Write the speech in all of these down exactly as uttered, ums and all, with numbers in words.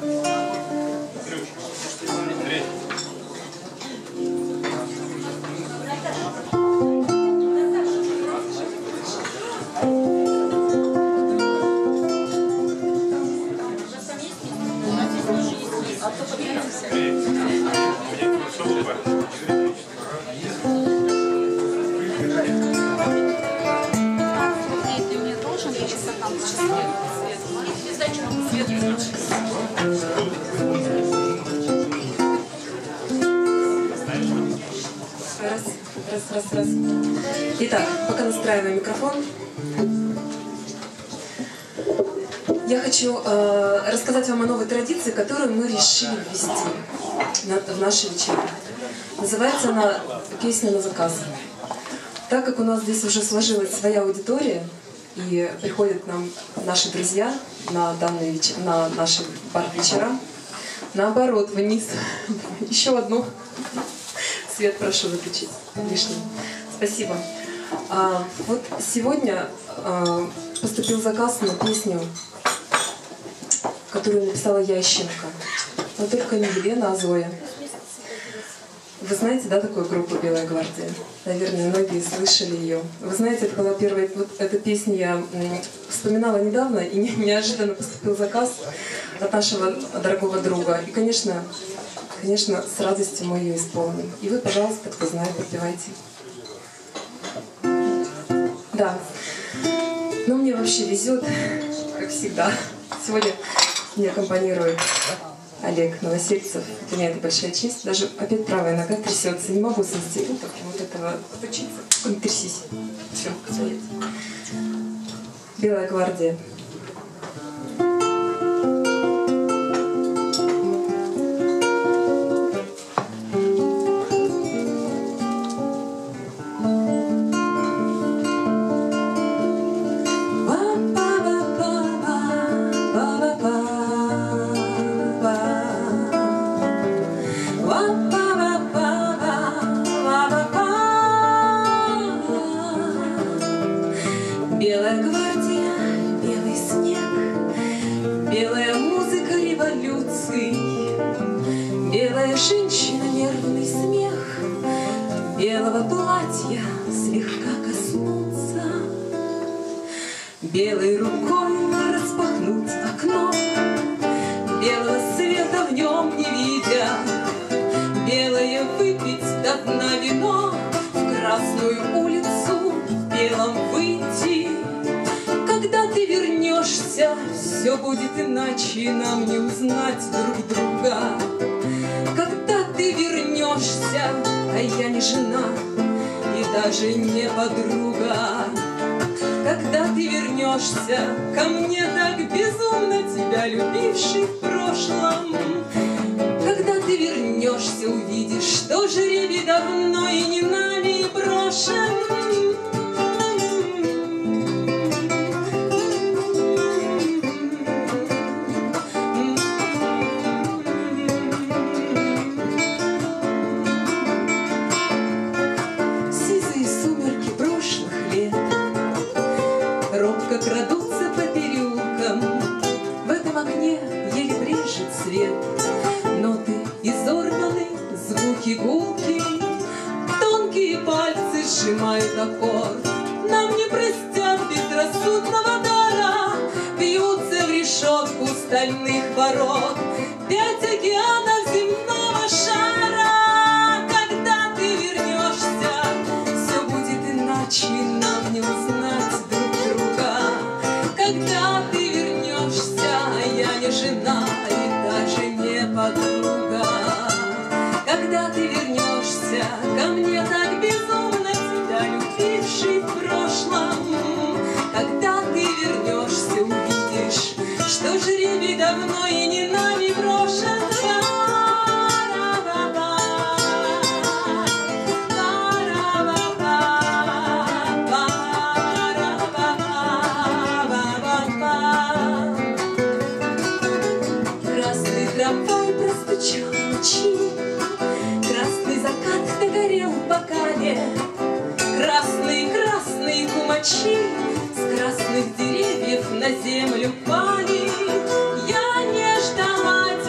Раз, раз, раз, раз. Итак, пока настраиваем микрофон, я хочу э, рассказать вам о новой традиции, которую мы решили ввести на, в нашей вечеринке. Называется она «Песня на заказ». Так как у нас здесь уже сложилась своя аудитория, и приходят к нам наши друзья на, данные вечер... на наши бар-вечера, наоборот, вниз. Еще одну. Свет прошу выключить лишний. Спасибо. А, вот сегодня а, поступил заказ на песню, которую написала я, Ященко. Но только не Елена, а Зоя. Вы знаете, да, такую группу «Белая гвардия»? Наверное, многие слышали ее. Вы знаете, это была первая... Вот эту песню я вспоминала недавно, и неожиданно поступил заказ от нашего дорогого друга. И, конечно, конечно, с радостью мы ее исполним. И вы, пожалуйста, кто знает, подпевайте. Да. Но мне вообще везет, как всегда. Сегодня мне аккомпанирует Олег Новосельцев. Для меня это большая честь. Даже опять правая нога трясется. Не могу с института вот этого отучиться. Не трясись. Все, совет. «Белая гвардия». Белая гвардия, белый снег, белая музыка революций, белая женщина, нервный смех, белого платья слегка коснуться, белой рукой распахнуть окно, белого света в нем не видя, белое выпить до дна вино, в Красную улицу в белом выйти. Когда ты вернешься, все будет иначе, нам не узнать друг друга. Когда ты вернешься, а я не жена и даже не подруга. Когда ты вернешься ко мне, так безумно тебя любивший в прошлом. Когда ты вернешься, увидишь, что жребий давно и не нами брошен. Робко крадутся по переулкам, в этом окне еле брежет свет. Ноты изорваны, звуки гулки, тонкие пальцы сжимают аккорд. Нам не простят безрассудного дара, бьются в решетку стальных ворот пять океанов земного шара. Когда ты вернешься, все будет иначе, нам не узнать. Когда ты вернешься, я не жена и даже не подруга. Когда ты вернешься ко мне, так безумно тебя любивший в прошлом. Когда ты вернешься, увидишь, что жребий давно и не нами брошен. Трамвай простучал ночи, красный закат догорел в бокале, красные, красные кумачи с красных деревьев на землю пали. Я не ждала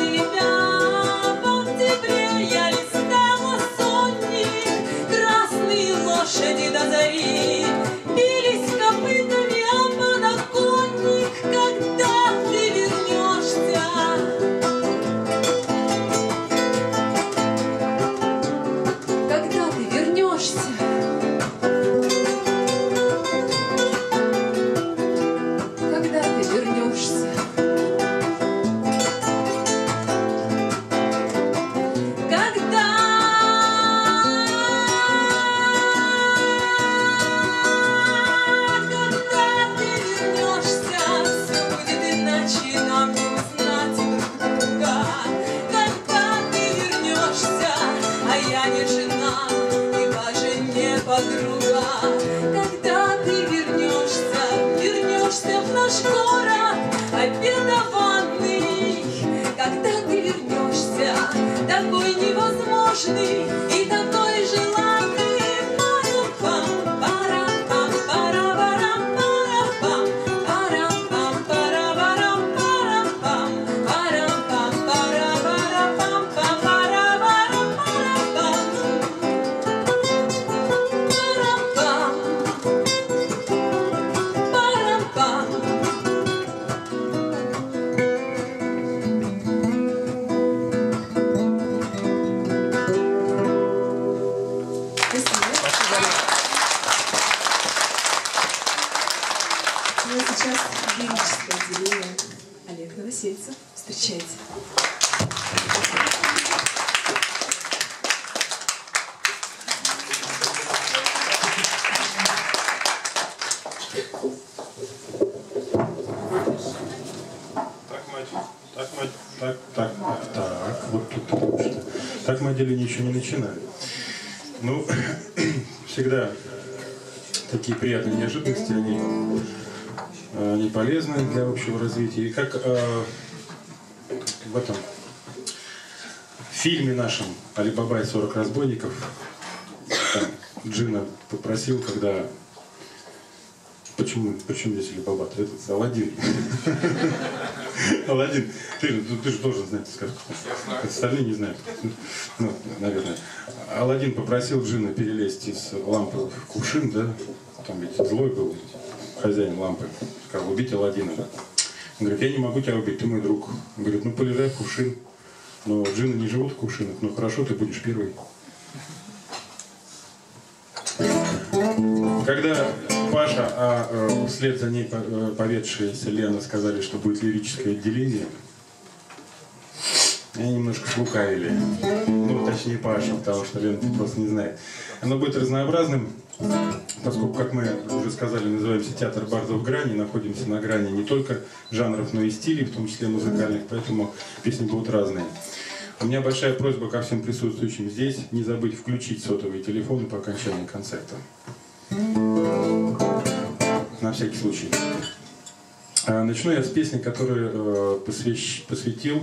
нежный и такой желанный. Парам-пам, парам-пам, парам-парам, парам-пам, парам-пам, парам-парам, парам-пам, парам-пам, парам-парам, парам-парам, парам-пам. Ну а сейчас лирическое отделение. Олег Новосельцев. Встречайте. Так, мать, так, мать, так, так, так, вот тут лучше. Так мы отделение еще не начинали. Ну, всегда такие приятные неожиданности, они, они полезны для общего развития. И как э, в этом фильме нашем «Али Баба и сорок разбойников» там, Джина попросил, когда... Почему, почему здесь Али Баба? Это Аладдин. Аладдин, ты, ты же должен знать сказку. Остальные не знают. Ну, наверное. Аладдин попросил Джина перелезть из лампы в кувшин, да? Там ведь злой был хозяин лампы. Сказал, убить Аладдина. Он говорит, я не могу тебя убить, ты мой друг. Он говорит, ну полезай в кувшин. Но джинны не живут в кувшинах. Ну хорошо, ты будешь первый. Когда Паша, а э, вслед за ней поведшаяся Лена сказали, что будет лирическое отделение, они немножко слукавили. Ну, точнее Паша, потому что Лена просто не знает. Оно будет разнообразным, поскольку, как мы уже сказали, называемся театр Бардов грани, находимся на грани не только жанров, но и стилей, в том числе музыкальных, поэтому песни будут разные. У меня большая просьба ко всем присутствующим здесь, не забыть включить сотовые телефоны по окончании концерта. На всякий случай. Начну я с песни, которую посвящ... посвятил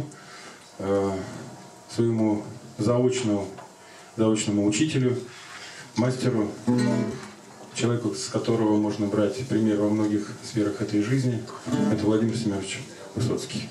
своему заочному, заочному учителю, мастеру, человеку, с которого можно брать пример во многих сферах этой жизни. Это Владимир Семенович Высоцкий.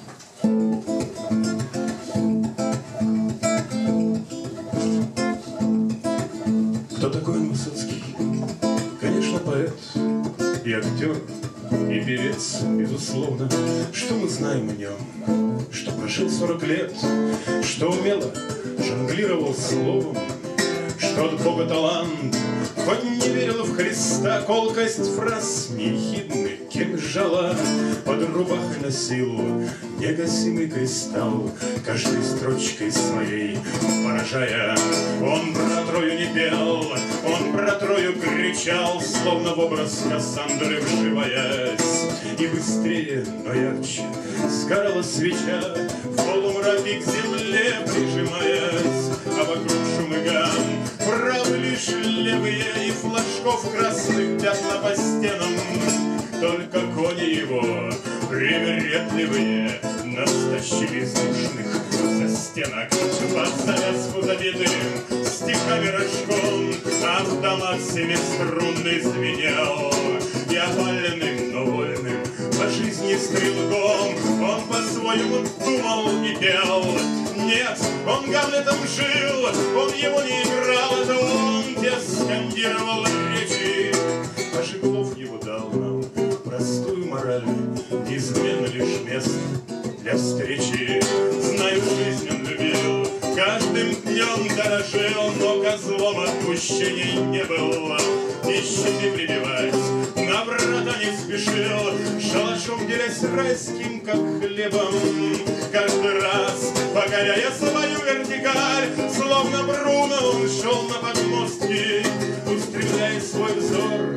Кто такой он, Высоцкий? Конечно, поэт и актер, и певец, безусловно. Что мы знаем о нем? Что прожил сорок лет, что умело жонглировал словом, что от Бога талант, хоть не верил в Христа, колкость фраз неехидных кинжала под рубахой носил негасимый кристалл, каждой строчкой своей поражая. Он про Трою не пел, он про Трою кричал, словно в образ Кассандры вживаясь. И быстрее, но ярче сгорала свеча, в полумраке к земле прижимаясь, а вокруг шум и гам, правы лишь левые и флажков красных пятна по стенам. Только кони его привередливые нас тащили из душных застенок под завязку забитым стихами рожком. Автомат семиструнный звенел, и опаленным, но вольным по жизни стрелком он по-своему думал и пел. Нет, он Гамлетом жил, он его не играл, это он те скандировал речи. А Жиглов его дал нам простую мораль, неизменно лишь место для встречи. Знаю, жизнь он любил, каждым днем дорожил, но козлом отпущений не был. И щиты прибивать на брата не спешил, шалашом делясь райским, как хлебом. Каждый раз, покоряя свою вертикаль, словно Бруно он шел на подмостки, устремляя свой взор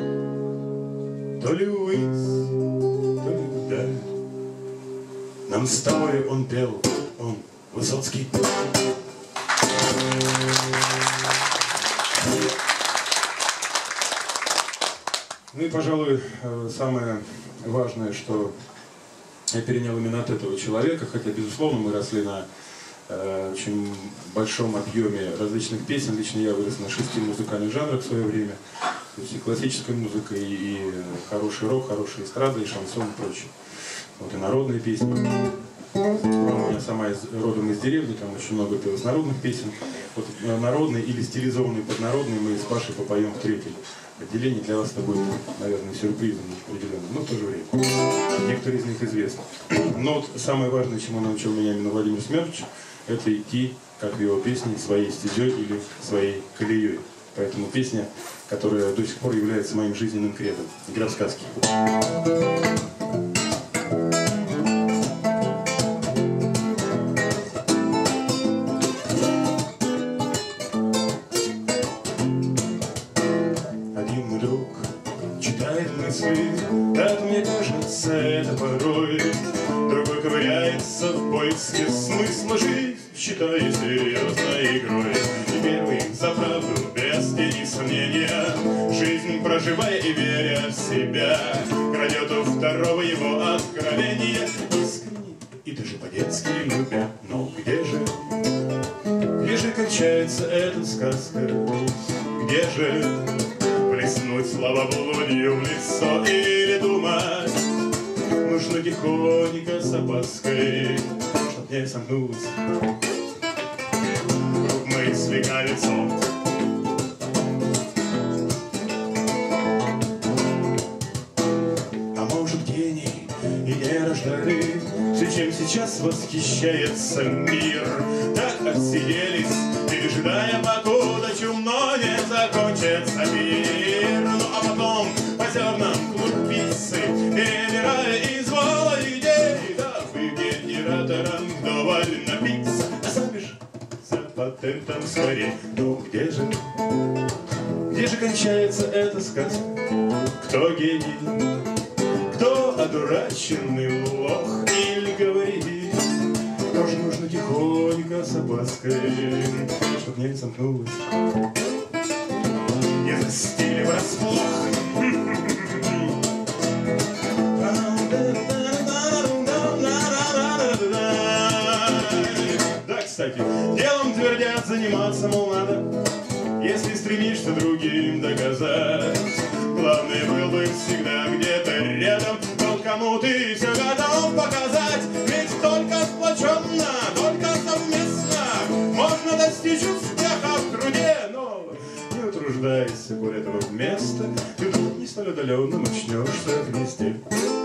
то ли ввысь, то ли вдаль. Нам с тобой он пел, он, Высоцкий. Ну и, пожалуй, самое важное, что я перенял именно от этого человека, хотя, безусловно, мы росли на э, очень большом объеме различных песен. Лично я вырос на шести музыкальных жанрах в свое время. То есть и классическая музыка, и, и хороший рок, хорошая эстрада, и шансон, и прочее. Вот и народные песни. Мама у меня сама из, родом из деревни, там очень много пелось народных песен. Вот народные или стилизованные под народные мы с Пашей попоем в третьем отделении. Для вас это будет, наверное, сюрпризом определенным, но в то же время. Некоторые из них известны. Но вот самое важное, чему научил меня именно Владимир Смерч, это идти, как в его песне, своей стезей или своей колеей. Поэтому песня, которая до сих пор является моим жизненным кредом. Игра в сказки. Один мой друг читает мысли, так мне кажется, это порой. Другой ковыряется в поиске смысла жизни, считая серьезной игрой. И первый за правду, без тени сомнения, жизнь проживая и веря в себя, крадет у второго его откровения, искренне и даже по-детски любя. Но где же, где же кончается эта сказка? Где же плеснуть словоблудью в лицо или думать? Нужно тихонько с опаской, чтоб не сомкнуть круг мысли кольцом. А может, гений и не рождали все, чем сейчас восхищается мир. Так отсиделись, пережидая, покуда чумно не закончится мир. Ну а потом по зернам клубицы, перебирая из вола идей, дабы генератором вдоволь напиться, а сами ж за патентом скорей. Ну где же, где же кончается эта сказка? Кто гений, кто одураченный лох или говорит? Тоже нужно тихонько с опаской, чтоб не замкнулась, не застили врасплох. Да, кстати, делом твердят, заниматься, мол, надо, если стремишься другим доказать. Главное, был бы всегда где-то рядом тот, кому ты все готов показать. Ведь только сплоченно, только совместно можно достичь успеха в труде. Но не утруждайся, более этого места, ты вдруг не столь удаленно начнешься вместе.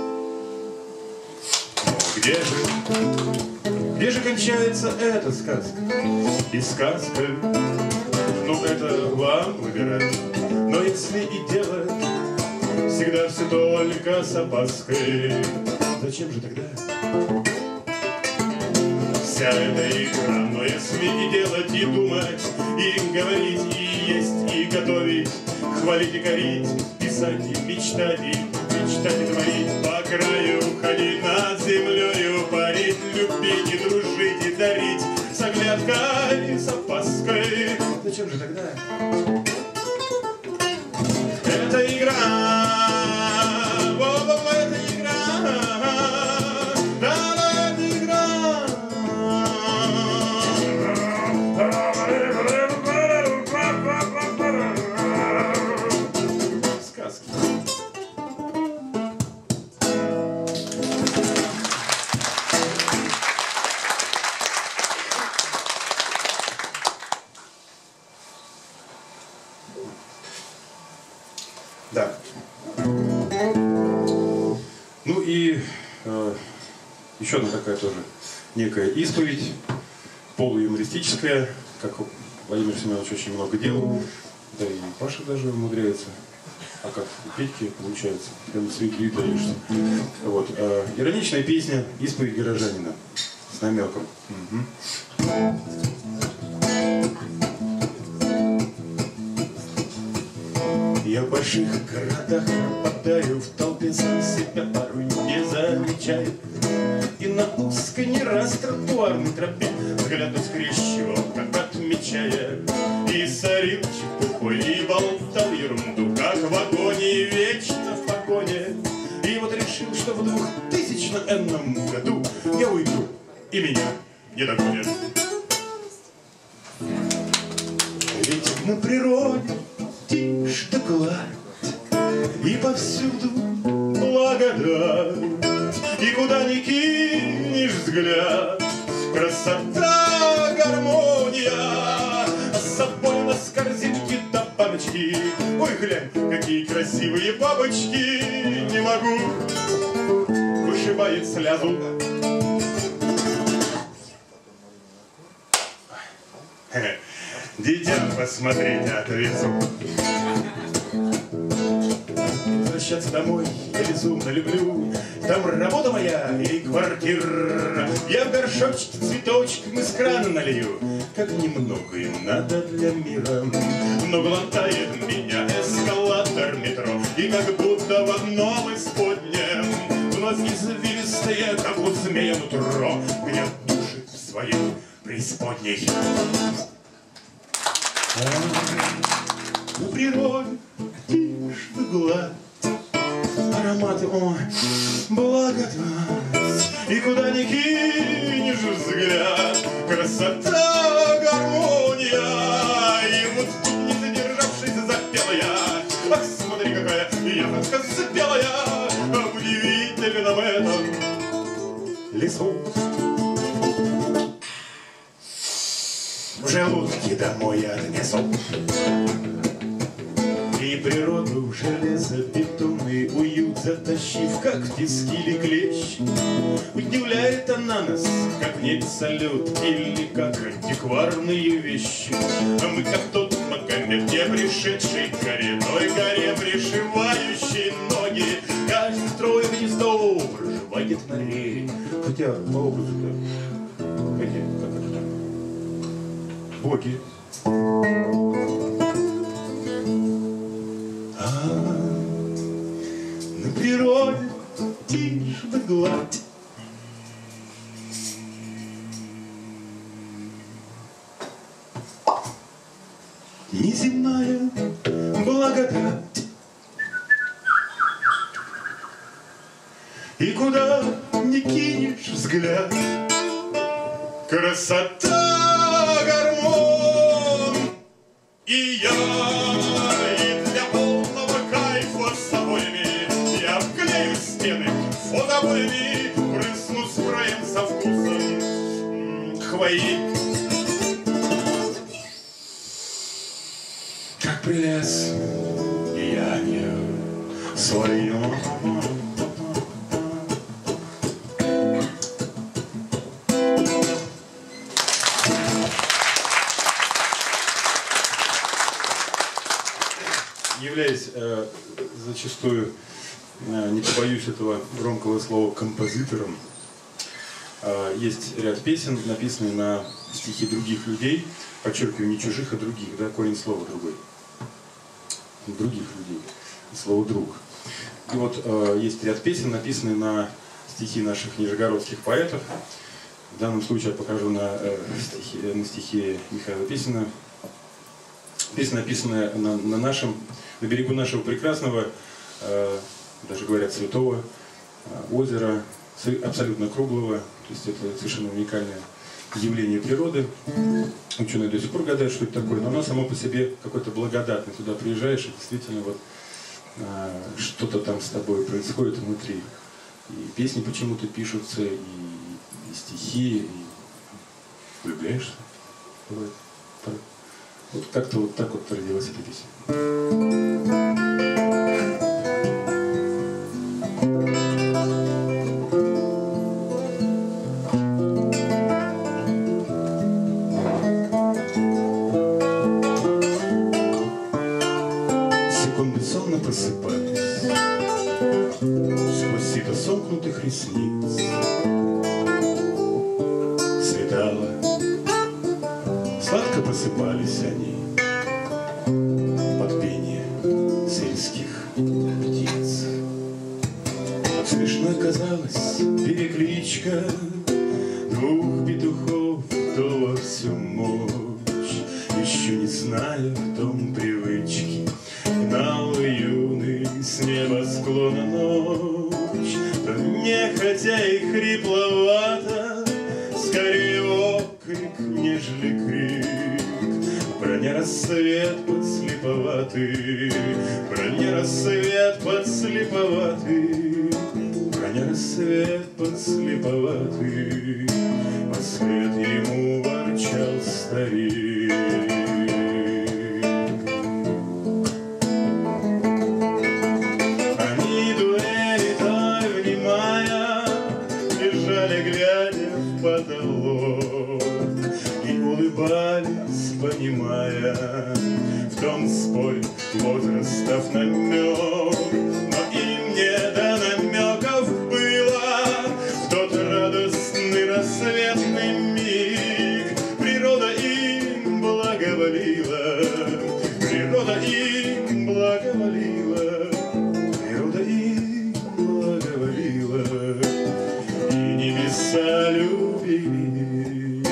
Где же, где же кончается эта сказка? И сказка, ну это вам выбирать. Но если и делать всегда все только с опаской, зачем же тогда вся эта игра? Но если и делать, и думать, и говорить, и есть, и готовить, хвалить и корить, писать и мечтать, и мечтать и творить, по краю ходить, над землею парить, любить и дружить и дарить, с оглядкой и с опаской, зачем же тогда эта игра? О, эта игра, да, эта игра. Сказки. Да. Ну и э, еще одна такая тоже некая исповедь, полуюмористическая, как Владимир Семенович очень много делал, да и Паша даже умудряется, а как у Петьки получается, прям цветы даешься. Вот, э, ироничная песня «Исповедь горожанина» с намеком. Угу. Я в больших городах пропадаю, в толпе сам себя порой не замечаю. И на узкой не раз тротуарной тропе взгляд скрещивал, как отмечая. И сорил чепухой, и болтал ерунду, как в вагоне, вечно в погоне. И вот решил, что в двухтысячном году я уйду, и меня не догонят. На природе тишь да гладь, и повсюду благодать, и куда ни кинешь взгляд, красота, гармония. С собой у нас корзинки да баночки. Ой, глянь, какие красивые бабочки. Не могу, вышибает слезу. Дитя, посмотрите, отвезу. Возвращаться домой я безумно люблю. Там работа моя и квартира. Я в горшочке цветочек из крана налью. Как немного им надо для мира. Но глотает меня эскалатор метро. И как будто в одном из подням вновь извилистое, как у змея нутро, меня душит в своей преисподней. На природе тишь да гладь, ароматы, ой, благодать, и куда ни кинешь взгляд, красота, гармония. И вот тут, не задержавшись, запела я. Ах, смотри, какая ягодка запелая в удивительном этом лесу. В желудке домой отнесу. И природу железобетонный уют затащив, как в тиски или клещ, удивляет она нас, как в небе салют или как антикварные вещи. А мы как тот Магомед, не пришедший к горе, той горе пришивающий ноги. Каждый строй гнездо проживает в норе. Хотя по образу-то какие, как это там? Боги. А на природе тишь да гладь, неземная благодать. И куда ни кинешь взгляд, красота, гармон. И я, и для полного кайфа с обоями я вклею стены фотобоями, прысну спреем со вкусом хвои. Как прилез сияние свое. Являясь э, зачастую, э, не побоюсь этого громкого слова, композитором, э, есть ряд песен, написанные на стихи других людей, подчеркиваю, не чужих, а других, да, корень слова другой, других людей, слово «друг». И вот э, есть ряд песен, написанные на стихи наших нижегородских поэтов. В данном случае я покажу на, э, стихи, на стихи Михаила Песина. Песня, написанная на, на нашем, на берегу нашего прекрасного, э, даже говорят, святого э, озера, абсолютно круглого. То есть это совершенно уникальное явление природы. Ученые до сих пор гадают, что это такое, но оно само по себе какое-то благодатное. Туда приезжаешь, и действительно вот э, что-то там с тобой происходит внутри. И песни почему-то пишутся, и, и стихи, и влюбляешься. Бывает. Вот как-то вот так вот родилась эта песня. Секунды сонно просыпались сквозь сито сомкнутых ресниц. Светало, сладко просыпались они под пение сельских птиц. Как смешной казалась перекличка двух петухов, то во всю мощь, еще не знаю в том привычки, гнал юный с небосклона ночь, то нехотя и хрипловато, скорее окрик, нежели крик, броня рассвет подслеповатый, броня рассвет подслеповатый, броня рассвет подслеповатый, послед ему ворчал старик. Они дуэли той внимая лежали, глядя в потолок, и улыбались, понимая в том споре возрастов намек. Но им не до намеков было в тот радостный рассветный миг. Природа им благоволила, природа им благоволила, природа им благоволила, и небеса любили.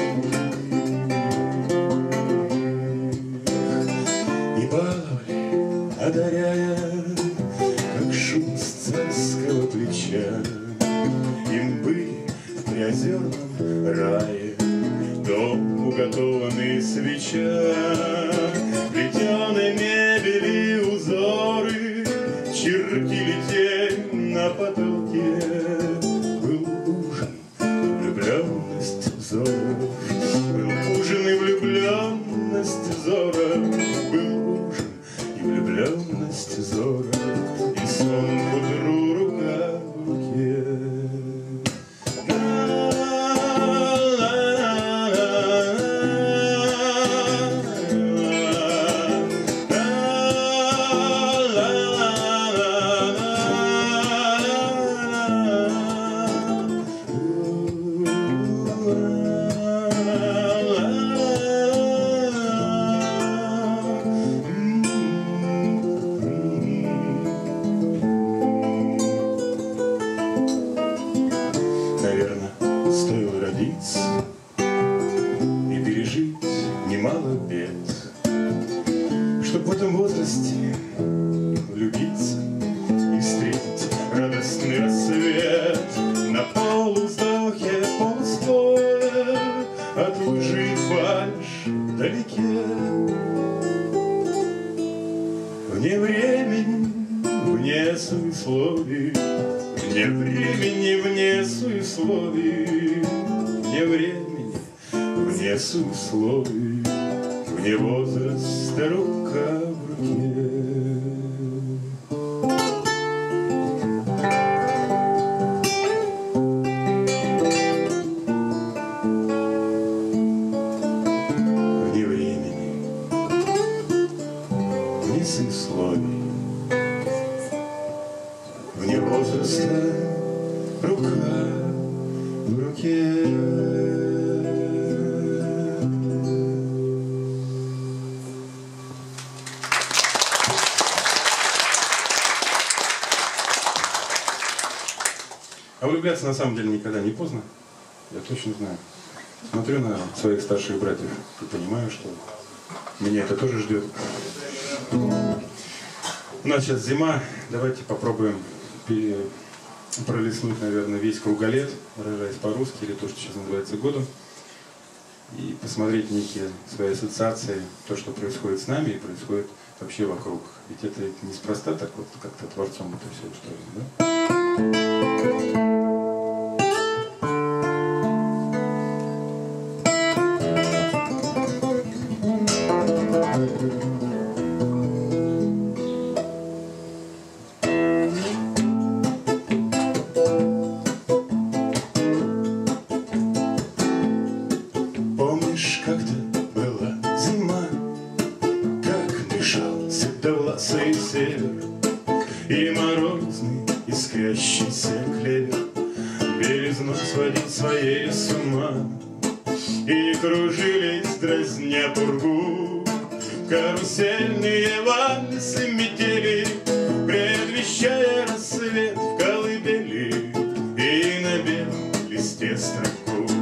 И баловали, одаряя, как шум с царского плеча. Им были в приозерном рае дом уготованный, свеча, плетеной мебели узоры чертили тень на потолке. Был ужин и влюбленность взоров, был ужин и влюбленность взоров, был ужин и влюбленность взоров, и сон к утру рука в руке. Наверное, стоило родиться и пережить немало бед, чтоб в этом возрасте влюбиться и встретить радостный рассвет на полувздохе, полустоя от лжи и фальшь вдалеке. Вне времени, вне суесловий, вне времени, вне суесловий, вне времени, вне суесловий, вне возраста рука в руке. Вне времени, вне суесловий, вне возраста рука в руке. А влюбляться на самом деле никогда не поздно, я точно знаю. Смотрю на своих старших братьев и понимаю, что меня это тоже ждет. У нас сейчас зима, давайте попробуем пролистнуть, наверное, весь круголет, выражаясь по-русски, или то, что сейчас называется годом, и посмотреть некие свои ассоциации, то, что происходит с нами и происходит вообще вокруг. Ведь это неспроста так вот как-то Творцом это все устроено, да? Помнишь, как-то была зима, как дышал седовласый север, и морозный искрящийся клевер белизну сводил своей с ума, и кружились, дразня пургу, карусельные вальсы метели, предвещая рассвет в колыбели и на белом листе строку.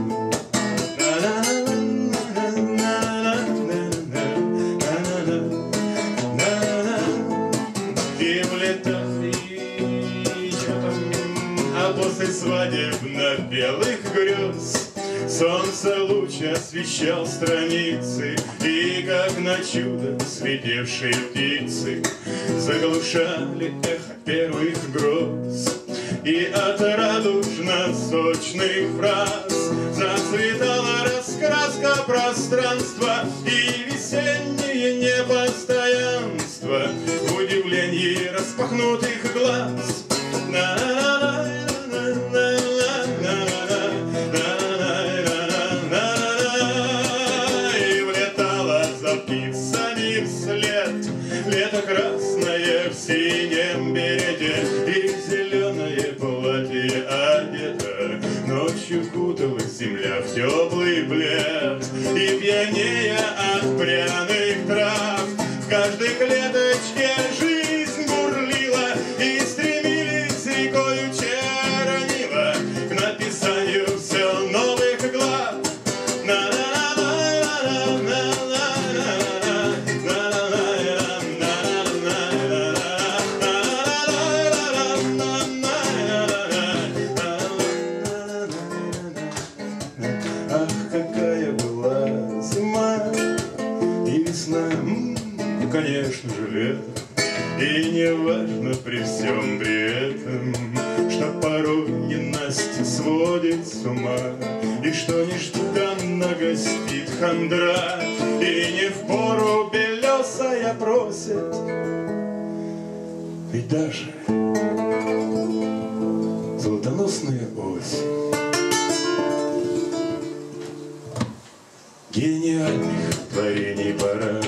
И влетали, что там, а после свадебно белых грез Солнце луч освещал страницы, и как на чудо слетевшие птицы заглушали эхо первых гроз. И от радужно-сочных фраз зацветала раскраска пространства и весеннее непостоянство в удивлении распахнутых глаз. И влетала за птицами вслед лето красное в синем берете, и зеленое платье одето. Ночью куталась земля в теплый плед, и пьянея от пряных трав в каждой клеточке жизнь бурлила, и стремились рекою чернила к написанию все новых глав. Ах, какая была зима и весна, ну, конечно же, лето. И не важно при всем при этом, что порой ненастье сводит с ума, и что нежданно гостит хандра, и не впору белесая просит. Ведь даже золотоносная осень гениальных творений пора.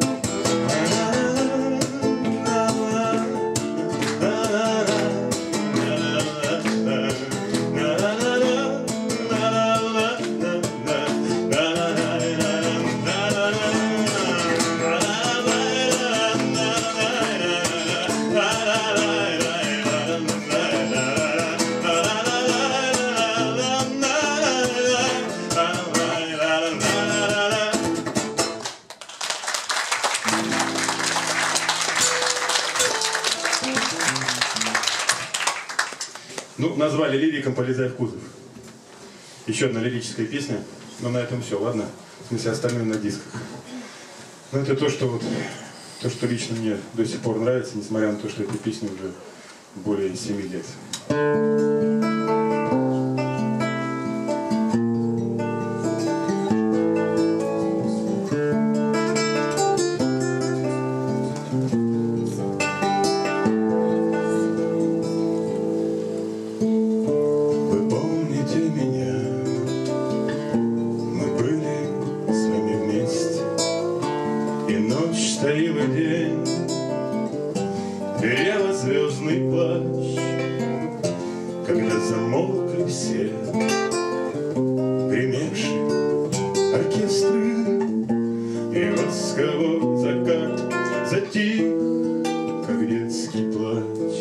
Ну, назвали лириком «Полезай в кузов». Еще одна лирическая песня, но на этом все, ладно? В смысле, остальное на дисках. Но это то, что вот, то, что лично мне до сих пор нравится, несмотря на то, что этой песне уже более семи лет. Стоил и день, перела звездный плач, когда замолкли все гремевшие оркестры, и восковой закат затих, как детский плач.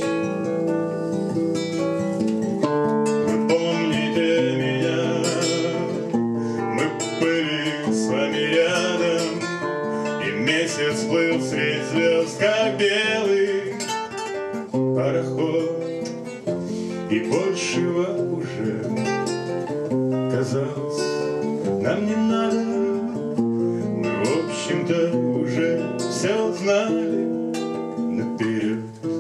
Вы помните меня, мы были с вами рядом, месяц плыл средь звезд, как белый пароход, и большего уже, казалось, нам не надо. Мы, в общем-то, уже все знали наперед.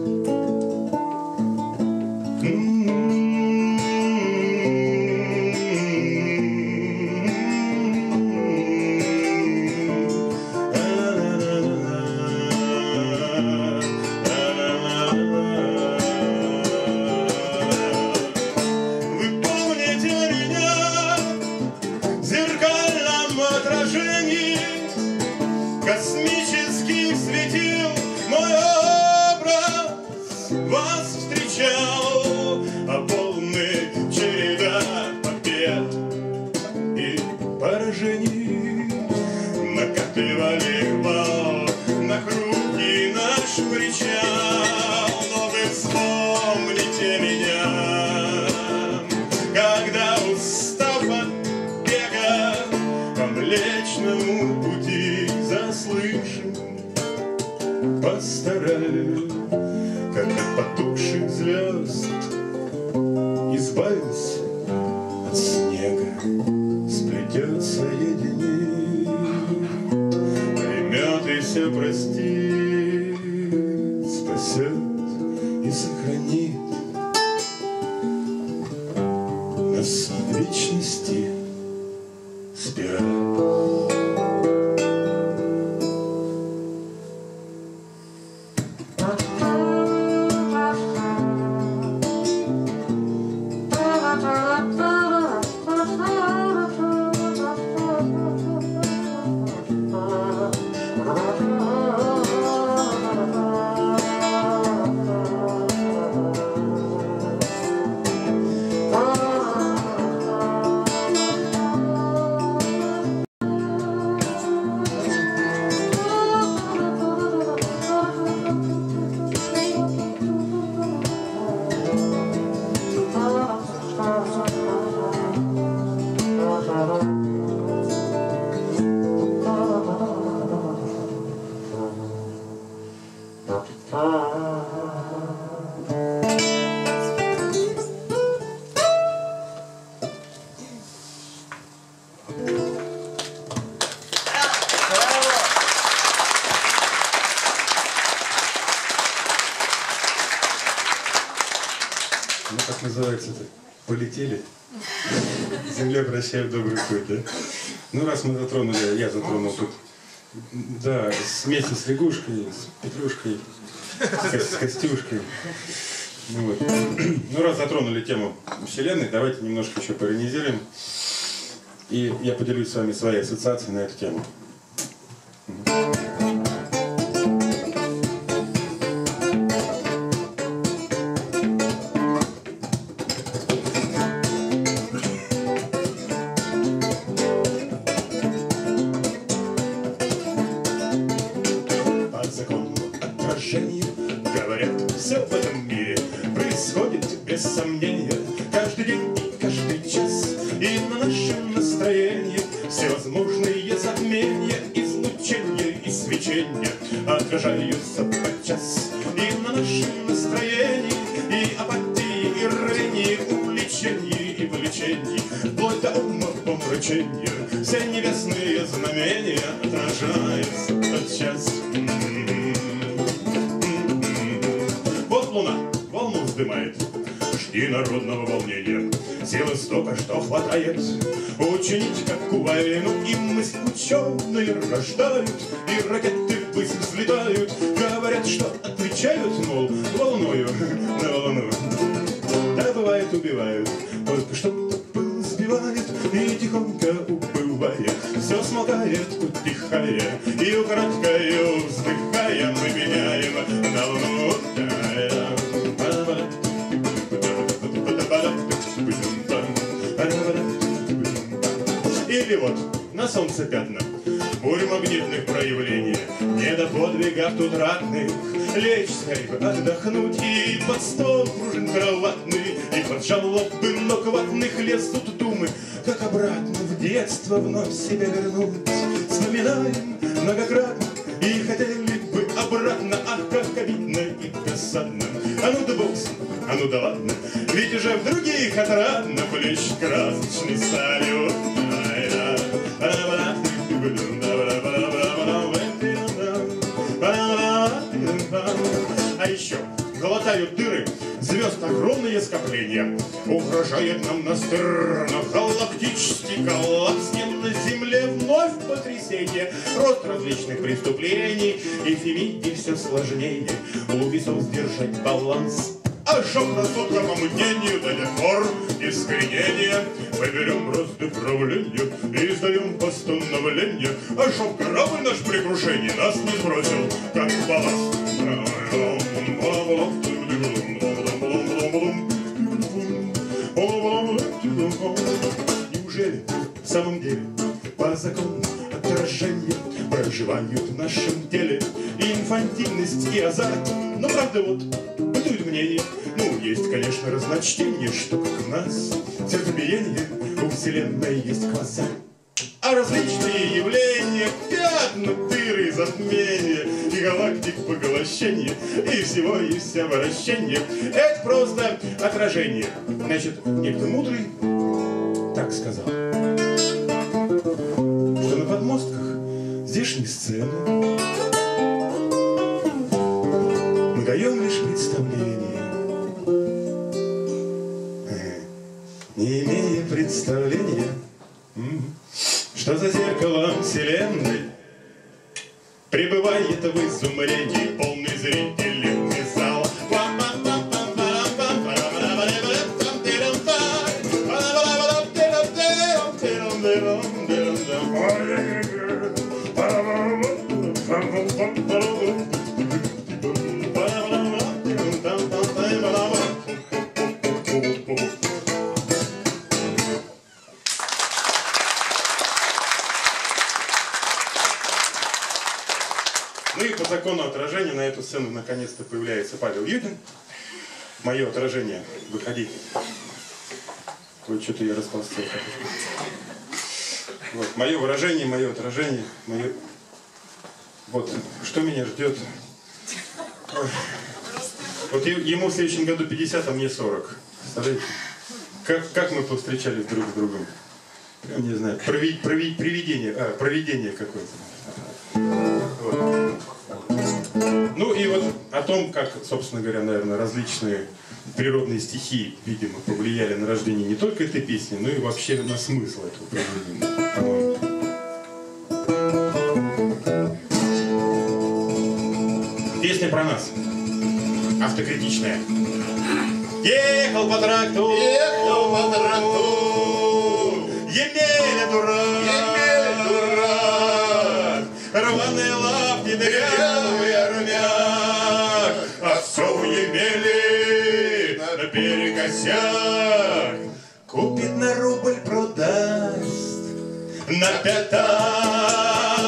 Космических светил мой образ вас встречал, а полный череда побед и поражений накатывали вал на хрупкий наш причал. Но вы вспомните меня, когда, устав от бега по Млечному пути, заслышим, постараюсь, как от потухших звезд избавился от снега. сплетет, соединит, поймет и все простит, спасет и сохранит нас в вечности спираль. Ну, как называется-то? Полетели? Земля прощает добрый путь, да? Ну, раз мы затронули, я затронул тут, да, вместе с лягушкой, с Петрушкой, с Костюшкой. Ну, вот. Ну, раз затронули тему Вселенной, давайте немножко еще поиронизируем. И я поделюсь с вами своей ассоциацией на эту тему. Говорят, все в этом мире происходит без сомнения. Каждый день и каждый час, и на нашем настроении всевозможные затмения, излучения и свечения отражаются подчас. И на нашем настроении, и апатии, и рвении, увлечении и влечении, вплоть до ума помрачения, все небесные знамения отражаются подчас. Луна волну вздымает, жди народного волнения. Силы столько, что хватает учинить какую войну. И мысли ученые рождают, и ракеты ввысь взлетают. Говорят, что отвечают, мол, волною на волну. Да, бывает, убивают, только что-то пыл сбивает, и тихонько убывая, все смолкает, утихая, и украдкою вздыхая мы меняем на волну. Или вот на солнце пятна, бурь магнитных проявлений, не до подвигов тут ратных, лечь скорее отдохнуть, и под стол пружин кроватный, и под жалобы ног ватных лезут думы, как обратно в детство вновь себя вернуть. Вспоминаем многократно и хотели бы обратно, ах, как обидно и досадно. А ну да бог с ним, а ну да ладно, ведь уже в других отрадно плещет красочный салют. А еще глотают дыры звезд огромные скопления. Угрожает нам настырно галактический коллапс. Не на Земле вновь потрясение, рост различных преступлений, и в Фемиде все сложнее у весов сдержать баланс. А шок рассудка помутнению до тех пор искоренения мы берем бразды правления и издаем постановление. А шок корабль наш при крушении нас не сбросил, как балласт. Неужели в самом деле по закону отражения проживают в нашем теле и инфантильность, и азарт? Но правда вот бытует мнение, ну есть, конечно, разночтение, что как у нас сердцебиение у Вселенной есть глаза. А различные явления, пятна, дыры, затмения, и галактик поглощение, и всего и вся вращение — это просто отражение. Значит, некто мудрый так сказал. здешней сцены. Мы даем лишь представление, не имея представления, что за зеркалом вселенной пребывает в изумлении полный зрительный зал. Ну и по закону отражения на эту сцену наконец-то появляется Павел Юдин. Мое отражение. Выходи. Ой, что-то я расползся. Вот, мое выражение, мое отражение, мое... Вот, что меня ждет. Вот ему в следующем году пятьдесят, а мне сорок. Представляете? Как, как мы повстречались друг с другом? Прям не знаю. Прови, прови, привидение, а, провидение какое-то. Вот. Ну и вот о том, как, собственно говоря, наверное, различные природные стихии, видимо, повлияли на рождение не только этой песни, но и вообще на смысл этого произведения, по-моему. Песня про нас. Автокритичная. Ехал по тракту, ехал по тракту, Емеля дурак, Емеля дурак, рваные лапти, дырявый армяк, а все у Емели наперекосяк. Купит на рубль, продаст на пятак.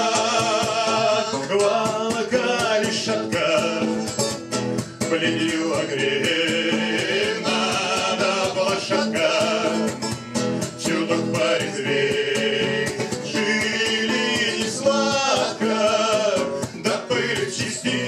Волока лишатка, плетью огрей, надо лошадка, чуток порезвей. Жили не сладко, да пыль чисти,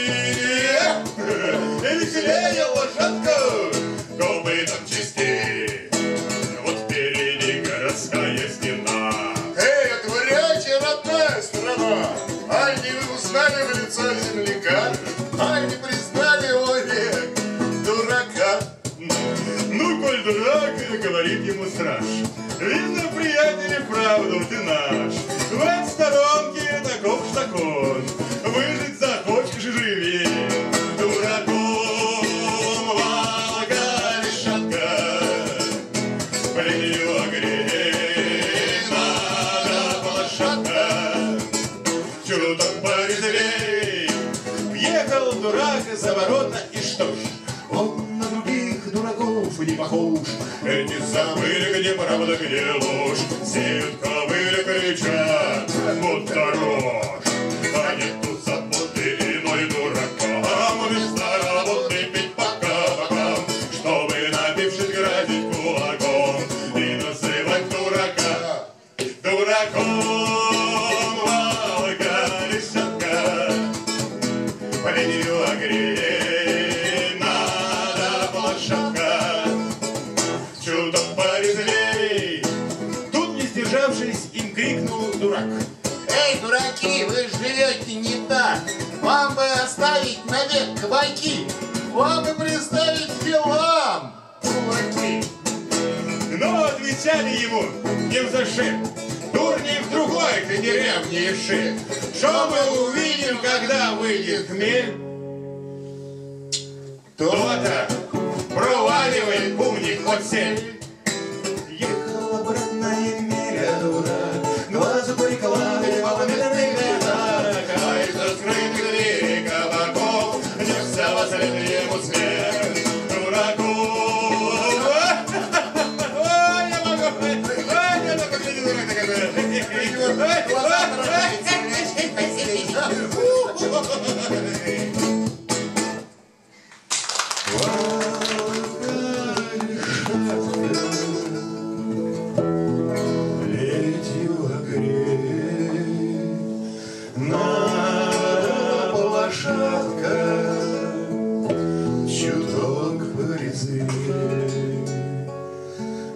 веселее лошадка, копытом чисти. Вот впереди городская стена. Эй, отворяйте, родная страна! Ай, не вы узнали в лицо земляка, ай, не признали его век дурака. Ну, коль дурак, говорит ему страж, видно, приятель, правду ты наш. В сторонке таков штакон, выжить захочешь и живи. Дураком Волга лишатка, плетью огрей, надо лошадка, чуток порезвей. Въехал дурак за ворота, и что ж, он на других дураков не похож. Эти забыли, где правда, где ложь, сеют ковыли, кричат, будто рожь. А нет тут заботы иной дуракам, вместо работы пить по кабакам, чтобы, напившись, грозить кулаком и называть дурака дураком. Волга лишатка, плетью огрей, надо лошадка, чуток порезвей. Тут, не сдержавшись, им крикнул дурак: Эй, дураки, вы живете не так, вам бы оставить навек кабаки, вам бы представить делам кулаки. Но отвечали ему не взаши: дурни в другой к деревне иши. Что мы увидим, когда выйдет хмель? То-то проваливает умник от сель. Ехал обратно Емеля дурак, глазу прикладывал по медленных летах, а из раскрытых дверей кабаков несся во след ему смерть дураков. Ой, я могу, ой, я могу, гляди, дурак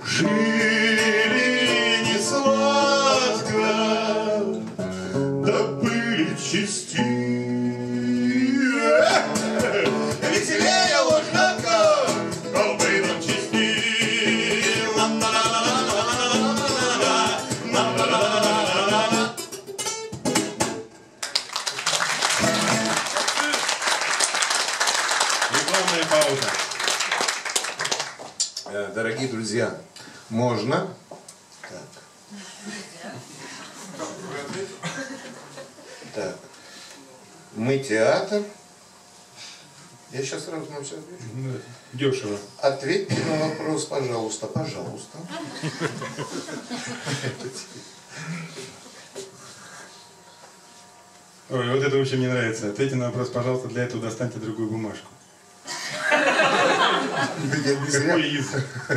Жили не сладко, да чисти. Веселее лужника, добрый дом чисти. Рекламная пауза. Дорогие друзья, можно. Так. Так. Мы театр. Я сейчас сразу на все отвечу. Дешево. Ответьте на вопрос, пожалуйста, пожалуйста. Ой, вот это вообще мне нравится. Ответьте на вопрос, пожалуйста, для этого достаньте другую бумажку. Какой из?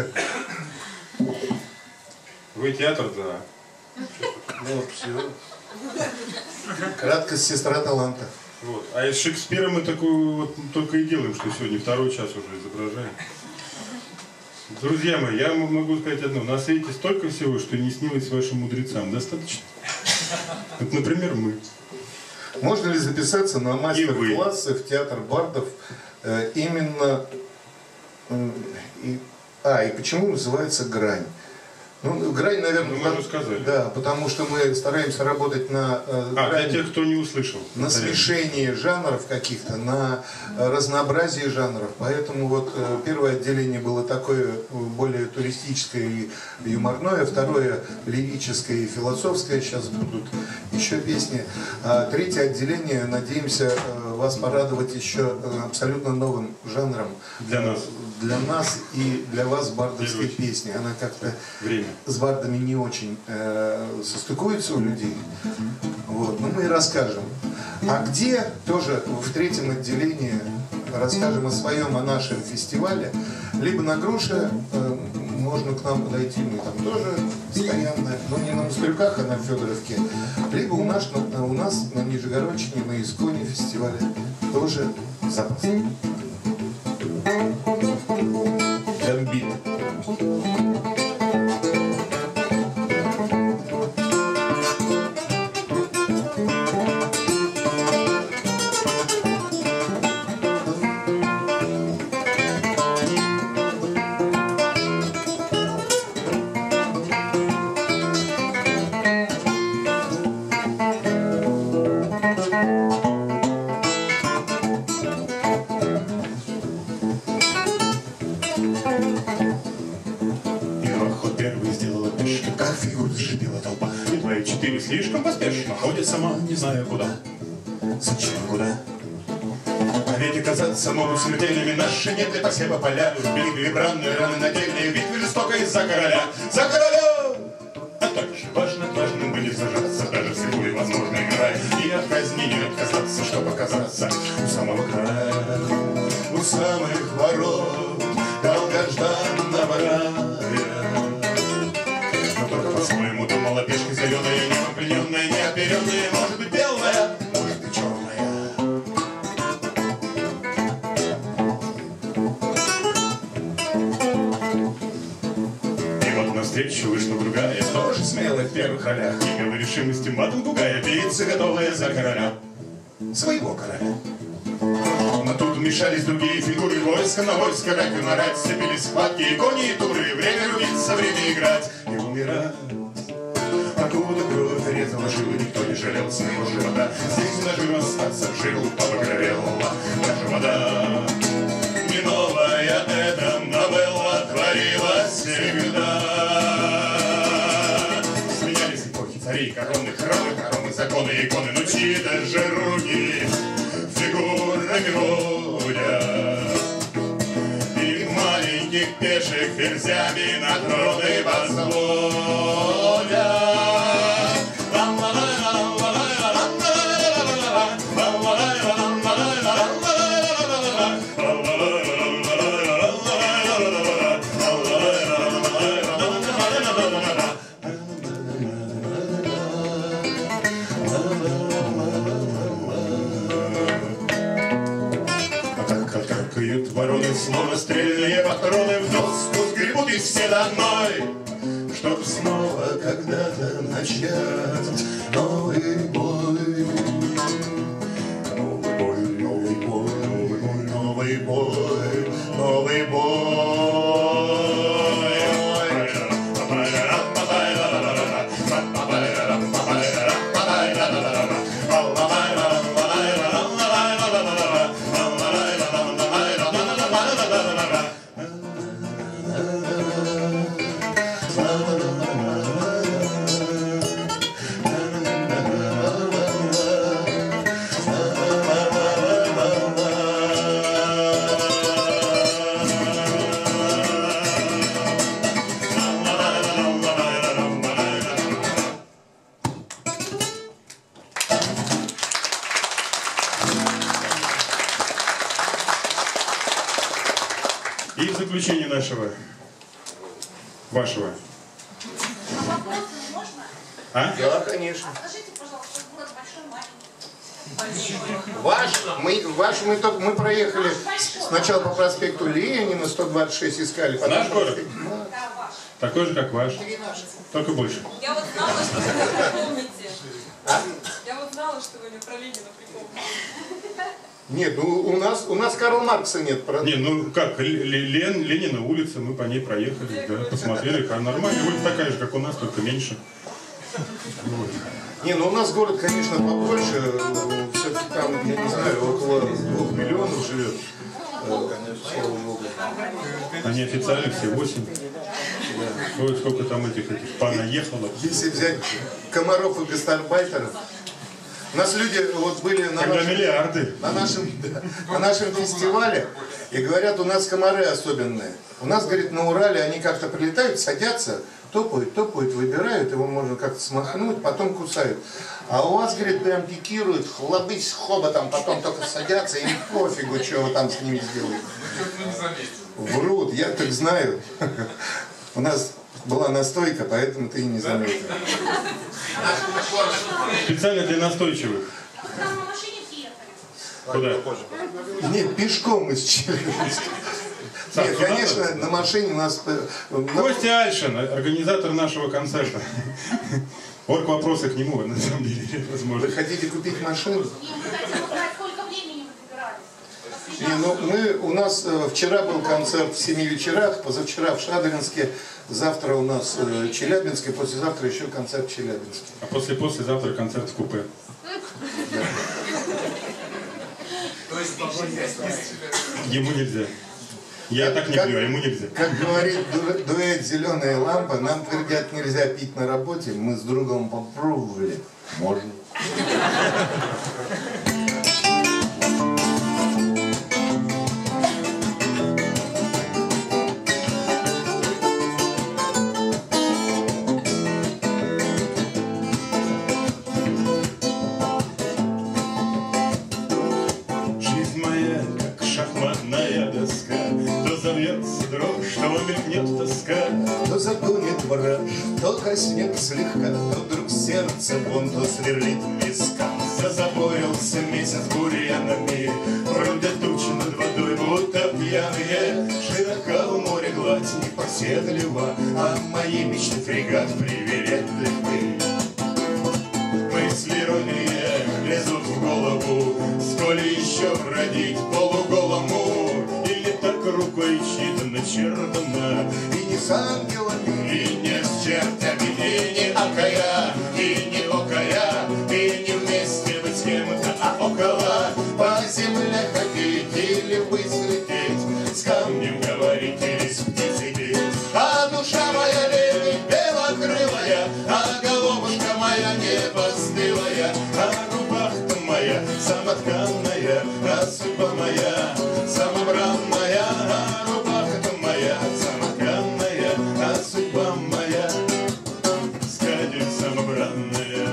Вы театр, да. Ну, все. Краткость сестра таланта. Вот. А из Шекспира мы такую вот только и делаем, что сегодня второй час уже изображаем. Друзья мои, я могу сказать одно. На свете столько всего, что не снилось вашим мудрецам. Достаточно? Вот, например, мы. Можно ли записаться на мастер-классы в театр бардов э, именно... Э, и, а, и почему называется «Грань»? Ну, грань, наверное, ну, мы уже сказали. Да, потому что мы стараемся работать на э, а, грани, для тех, кто не услышал. на смешении жанров каких-то, на э, разнообразии жанров. Поэтому вот э, первое отделение было такое более туристическое и юморное, второе лирическое и философское. Сейчас будут еще песни. А третье отделение, надеемся, э, вас порадовать еще э, абсолютно новым жанром. Для нас. Для нас и для вас бардовской песни. Она как-то Время. с бардами не очень э, состыкуется у людей. Вот. Но мы и расскажем. А где тоже в третьем отделении расскажем о своем, о нашем фестивале. Либо на Груше э, можно к нам подойти, мы там тоже постоянно, но не на Мустрюках, а на Федоровке. Либо у нас, у нас на Нижегородчине, на Исконе фестивале тоже запросто. Гамбит. Слишком поспешно ходит сама, не зная куда. Зачем куда? А ведь оказаться могут смертельными наши неты по все поля. Берегли бранные раны нательные, битвы жестокой за короля. За короля! А также важно, важным будет сражаться, даже в слепую возможно играя. И от казни не отказаться, чтоб оказаться у самого края, у самых ворот долгожданного рая. По-своему думала пешка зеленая, небом плененная, неоперенная, может быть белая, может быть черная. И вот навстречу вышла другая, тоже смелая в первых ролях, имела решимости матом тугая, биться готовая за короля, своего короля. Но тут вмешались другие фигуры войска на войско, рать и нарать, сцепились схватки и кони, и туры, время рубиться, время играть и умирать. Покуда кровь резала жилы, никто не жалел своего живота. Здесь нажим остаться в жилу побагровела наша вода. Не новая эта новелла творилась всегда. Сменялись эпохи царей, короны, храмы, хоромы, законы, иконы, но чьи-то же руки фигурами водят. И маленьких пеших ферзями на троны возводят. Вороны, словно стрельные патроны, в доску сгребут их все до одной, чтоб снова когда-то начать новый бой. заключение нашего, вашего. А вопросы можно? А? Да, конечно. Скажите, пожалуйста, город большой, маленький? Ваш, мы, ваш, мы, только, мы проехали сначала по проспекту Ленина, сто двадцать шесть искали. Потом Наш город? Да, ваш. Такой же, как ваш. Только больше. Я вот знала, что вы не помните. Я вот знала, что вы мне про Ленина припомните. Нет, ну у нас, у нас Карла Маркса нет. Правда? Не, ну как, Лен, Ленина улица, мы по ней проехали, да, посмотрели, как нормально, улица такая же, как у нас, только меньше. Вот. Не, ну у нас город, конечно, побольше, все-таки там, я не знаю, около двух миллионов живет. Слава Богу. Они официально все восемь. Ой, сколько там этих, этих понаехало. Если взять комаров и гастарбайтеров, у нас люди вот были на Когда нашем, миллиарды. на, нашем, да, на нашем фестивале, и говорят, у нас комары особенные. У нас, говорит, на Урале они как-то прилетают, садятся, топают, топают, выбирают, его можно как-то смахнуть, потом кусают. А у вас, говорит, прям пикируют, хлобысь хоботом, потом только садятся, и пофигу, что вы там с ними сделаете. Врут, я так знаю. У нас была настойка, поэтому ты и не заметил. Специально для настойчивых. Там на машине съехали. Куда? Нет, пешком из Челябинска. Сам Нет, сюда конечно, надо? на машине у нас... Костя Альшин, организатор нашего концерта. Орг вопросы к нему, на самом деле, возможно. Вы хотите купить машину? Не, мы хотим узнать, сколько времени вы добирались. Не, ну мы, у нас э, вчера был концерт в семи вечерах, позавчера в Шадринске, завтра у нас э, Челябинск, и послезавтра еще концерт в Челябинске. А после-послезавтра концерт в купе. Ему нельзя. Я так не Как- пью, а ему нельзя. Как говорит ду- дуэт «Зеленая лампа», нам твердят, нельзя пить на работе, мы с другом попробовали. Можно. Жизнь моя, как шахматная доска, то забьется дрожь, то мелькнет тоска. То затонет враж, то коснет слегка, то вдруг сердце вон, то сверлит в висках. Зазаборился месяц бурьянами, вроде тучи над водой, будто пьяные. Широка в море гладь, непоседлива, а мои мечты фрегат привередливы. Мысли ровнее лезут в голову, сколь еще родить полуголому. Или так рукой чьи-то начертано, И не с ангелами, и не с чертями, и не окая, и не окая, и не вместе быть с кем-то, а около. по земле ходить или взлететь, С камнем говорить или с птицей петь. а душа моя лебедь белокрылая, А головушка моя не постылая, а рубаха моя самотканная, а судьба моя самобранная, а рубаха моя самотканная, а судьба моя скатерть самобранная.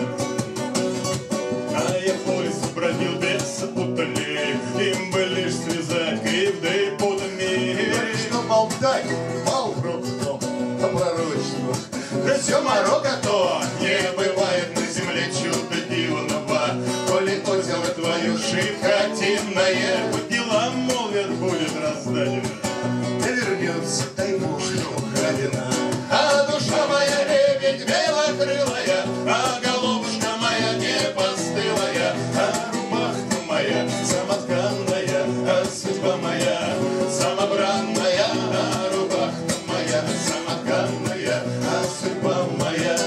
А я поезд бродил без утоли, им бы лишь связать кривды путами. что болтать, мал руком, о пророчествах. Да все Марокко то не бывает на земле чудо дивного. Коли озеро твое шикотинное, по делам, молвят, будет раздадено. Да вернется тайну, что украдено. А душа моя лебедь белокрылая, а головушка моя не постылая, а рубаха моя самотканная, а судьба моя самобранная, а рубаха моя самотканная, а судьба моя.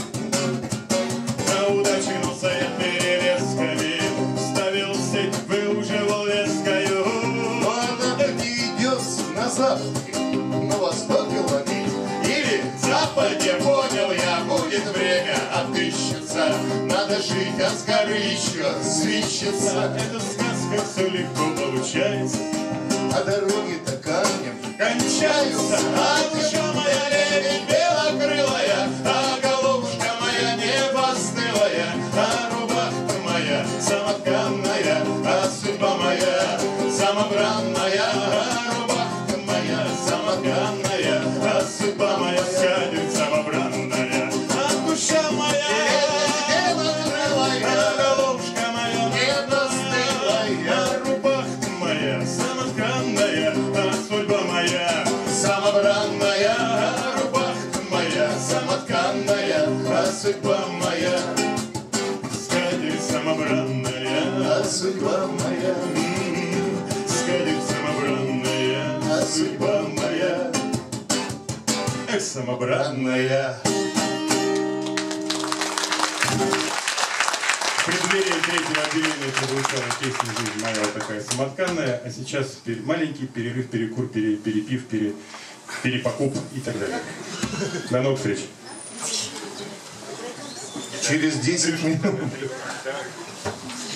На удачу гнулся я перелесками, ставил сеть, выуживал лескою. Но она не идет на запад, на востоке ловить. Или в западе, понял я, будет время отыщется. Надо жить, а с горы еще свищется. Эта сказка все легко получается, А дороги-то камнем кончаются. А душа моя лебедь белокрылая, а головушка моя не постылая, а рубаха моя самотканная, а судьба моя самобранная, а рубаха моя самотканная. а судьба моя, Скатит самобранная, а судьба моя, эх, самобранная. родная. В преддверии третьего отделения прозвучала песня «Жизнь моя» вот такая самотканная, а сейчас пер- маленький перерыв, перекур, пере- перепив, пере- перепокуп и так далее. До новых встреч. Через десять минут.